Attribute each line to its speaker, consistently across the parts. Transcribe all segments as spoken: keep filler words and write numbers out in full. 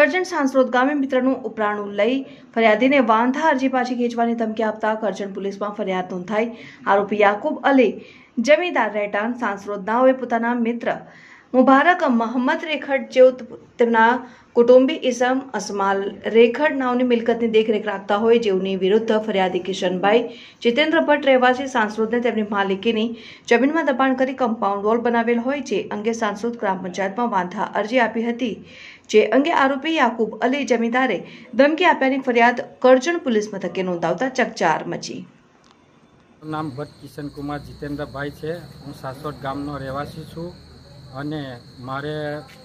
Speaker 1: કરજણ સાંસરોદ ગામે મિત્રનું ઉપરાણું લઈ ફરિયાદીને વાંધા અરજી પાછી ખેંચવાની ધમકી આપતા કરજણ પોલીસમાં ફરિયાદ નોંધાઈ। આરોપી યાકુબ અલી જમીદાર રહેઠાણ સાંસરોદ નાઓએ પોતાના મિત્ર મુબારક મોહમ્મદ રેખડ જેઓ તેમના કુટુંબી ઇસમ અસમાલ રેખડ નાઓની મિલકતની દેખરેખ રાખતા હોય જેઓની વિરુદ્ધ ફરિયાદી કિશનભાઈ જીતેન્દ્ર ભટ્ટ રહેવાસી સાંસરોદને તેમની માલિકીની જમીનમાં દબાણ કરી કમ્પાઉન્ડ વોલ બનાવેલ હોય જે અંગે સાંસરોદ ગ્રામ પંચાયતમાં વાંધા અરજી આપી હતી, જે અંગે આરોપી યાકુબ અલી જમીદારે ધમકી આપ્યાની ફરિયાદ કરજણ પોલીસ મથકે નોંધાવતા ચકચાર મચી।
Speaker 2: નામ ભટ્ટ કિશન કુમાર જીતેન્દ્રભાઈ છે। હું સાંસરોદ ગામનો રહેવાસી છું અને મારે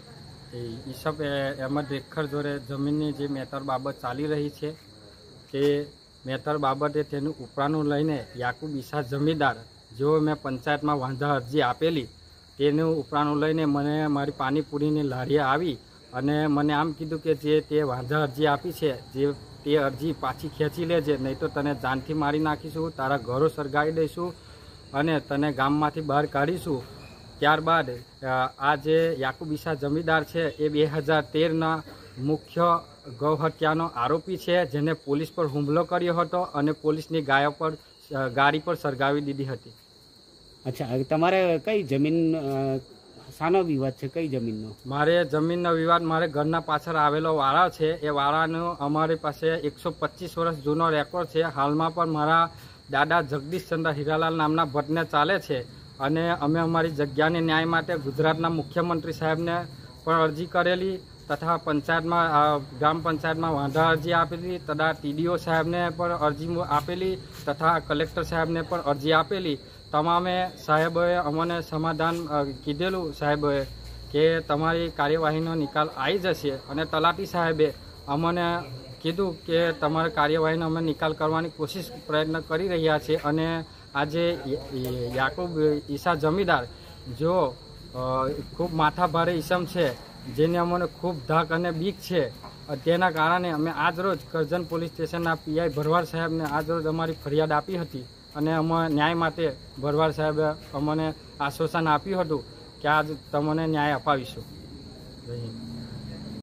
Speaker 2: ઈસબ અહેમદ રેખડ જોડે જમીનની જે મેટર બાબત ચાલી રહી છે તે મેટર બાબતે તેનું ઉપરાણું લઈને યાકુબ ઈસા જમીદાર જેઓ મેં પંચાયતમાં વાંધા અરજી આપેલી તેનું ઉપરાણું લઈને મને મારી પાણીપુરીની લારીએ આવી અને મને આમ કીધું કે જે તે વાંધા અરજી આપી છે જે તે અરજી પાછી ખેંચી લેજે, નહીં તો તને જાનથી મારી નાખીશું, તારા ઘરો સળગાવી દઈશું અને તને ગામમાંથી બહાર કાઢીશું। ત્યારબાદ આ જે યાકુબ ઈસા જમીદાર છે એ બે હજાર તેરના મુખ્ય ગૌ હત્યાનો આરોપી છે, જેને પોલીસ પર હુમલો કર્યો હતો અને પોલીસની ગાયો પર ગાડી પર સળગાવી દીધી હતી।
Speaker 3: અચ્છા, તમારે કઈ જમીન શાનો વિવાદ છે? કઈ જમીનનો?
Speaker 2: મારે જમીનનો વિવાદ મારે ઘરના પાછળ આવેલો વાળા છે, એ વાળાનો અમારી પાસે એકસો પચીસ વર્ષ જૂનો રેકોર્ડ છે। હાલમાં પણ મારા દાદા જગદીશચંદ્ર હીરાલાલ નામના ભટ્ટને ચાલે છે અને અમે અમારી જગ્યાની ન્યાય માટે ગુજરાતના મુખ્યમંત્રી સાહેબને પણ અરજી કરેલી તથા પંચાયતમાં ગ્રામ પંચાયતમાં વાંધા અરજી આપેલી તથા ટીડીઓ સાહેબને પણ અરજી આપેલી તથા કલેક્ટર સાહેબને પણ અરજી આપેલી। તમામે સાહેબોએ અમને સમાધાન કીધેલું સાહેબોએ કે તમારી કાર્યવાહીનો નિકાલ આવી જશે અને તલાટી સાહેબે અમને કીધું કે તમારી કાર્યવાહીનો અમે નિકાલ કરવાની કોશિશ પ્રયત્ન કરી રહ્યા છે અને આજે યાકુબ ઈસા જમીદાર જો ખૂબ માથાભારે ઈસમ છે, જેને અમને ખૂબ ધાક અને બીક છે, તેના કારણે અમે આજરોજ કરજણ પોલીસ સ્ટેશનના પીઆઈ ભરવાડ સાહેબને આજરોજ અમારી ફરિયાદ આપી હતી અને અમે ન્યાય માટે ભરવાડ સાહેબે અમને આશ્વાસન આપ્યું હતું કે આજ તમને ન્યાય અપાવીશું।